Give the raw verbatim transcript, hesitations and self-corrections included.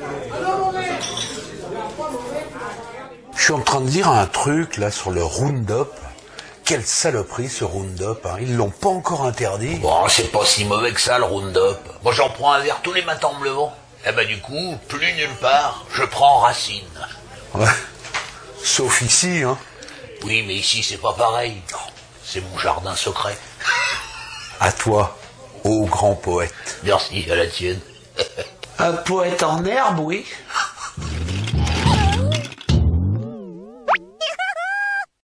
Je suis en train de dire un truc là sur le Roundup. Quelle saloperie ce Roundup, hein. Ils l'ont pas encore interdit. Bon, c'est pas si mauvais que ça le Roundup. Moi j'en prends un verre tous les matins en me levant. Eh ben du coup, plus nulle part, je prends racine. Ouais. Sauf ici, hein. Oui, mais ici c'est pas pareil. C'est mon jardin secret. À toi, ô grand poète. Merci, à la tienne. Un poète en herbe, oui.